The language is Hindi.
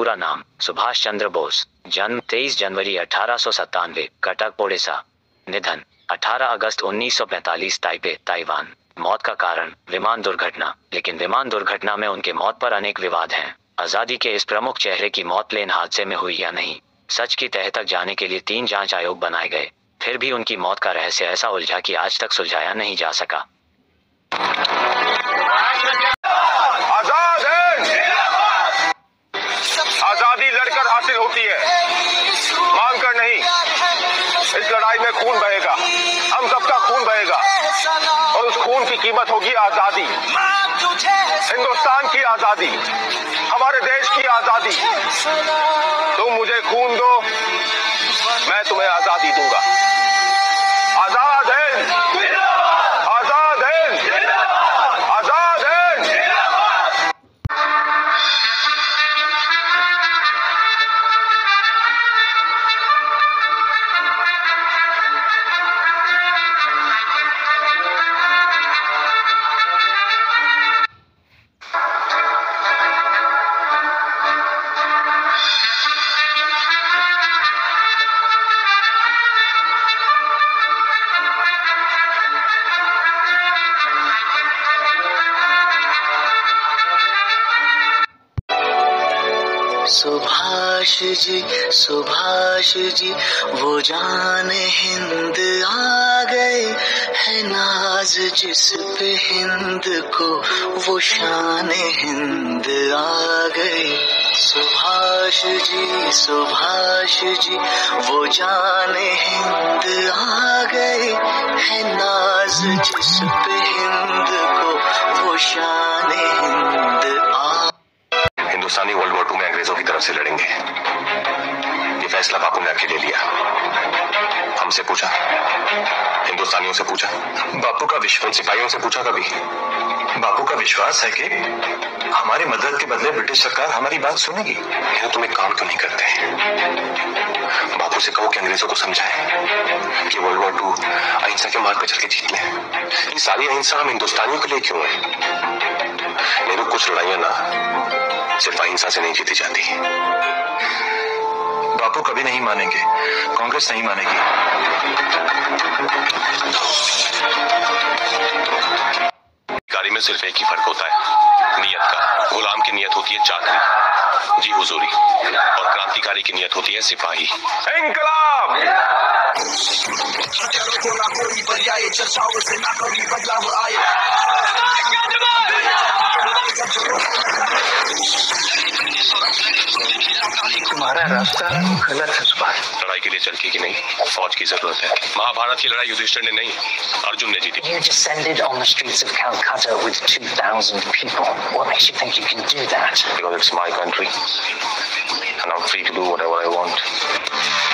पूरा नाम सुभाष चंद्र बोस, जन्म 23 जनवरी 1897, कटक ओडिशा। निधन 18 अगस्त 1945, ताइपे, ताइवान। मौत का कारण विमान दुर्घटना, लेकिन विमान दुर्घटना में उनके मौत पर अनेक विवाद हैं। आजादी के इस प्रमुख चेहरे की मौत प्लेन हादसे में हुई या नहीं, सच की तह तक जाने के लिए 3 जांच आयोग बनाए गए। फिर भी उनकी मौत का रहस्य ऐसा उलझा कि आज तक सुलझाया नहीं जा सका। आजादी लड़कर हासिल होती है, मांगकर नहीं। इस लड़ाई में खून बहेगा, हम सबका खून बहेगा, और उस खून की कीमत होगी आजादी। हिंदुस्तान की आजादी, हमारे देश की आजादी। तुम मुझे खून दो, मैं तुम्हें आजादी दूंगा। आजाद हिंद, आजाद हिंद, आजाद हिंद। सुभाष जी वो जान हिंद आ गए, है नाज जिस पे हिंद को वो शान हिंद आ गए। सुभाष जी वो जान हिंद आ गए, है नाज जिस पे हिंद को वो शान हिंद आ। हिंदुस्तानी वर्ल्ड वॉर 2 में अंग्रेजों की तरफ से लड़ेंगे, ये फैसला बापू ने अकेले लिया। हमसे पूछा, हिंदुस्तानियों से पूछा, बापू का विश्वास, सिपाहियों से पूछा कभी? बापू का विश्वास है कि हमारी मदद के बदले ब्रिटिश सरकार हमारी बात सुनेगी। यह तुम एक काम क्यों नहीं करते? बापू से कहो कि अंग्रेजों को समझाएं कि वर्ल्ड वॉर 2 अहिंसा के मार्ग पर चल के जीत लें। ये सारी अहिंसा हम हिंदुस्तानियों के लिए क्यों है? नेहरू, कुछ लड़ाइयां ना सिर्फ अहिंसा से नहीं जीती जाती। बापू कभी नहीं मानेंगे, कांग्रेस नहीं मानेगी। कारी में सिर्फ एक ही फर्क होता है, नियत का। गुलाम की नियत होती है चाकरी, जी हुजूरी, और क्रांतिकारी की नियत होती है सिपाही। इंकलाब! तुम्हारा रास्ता गलत है सुभाष। लड़ाई के लिए चरखी की नहीं, फौज की जरूरत है। महाभारत की लड़ाई युधिष्ठिर ने नहीं, अर्जुन ने जीती। You descended on the streets of Calcutta with 2,000 people. What makes you think you can do that? Because it's my country and I'm free to do whatever I want.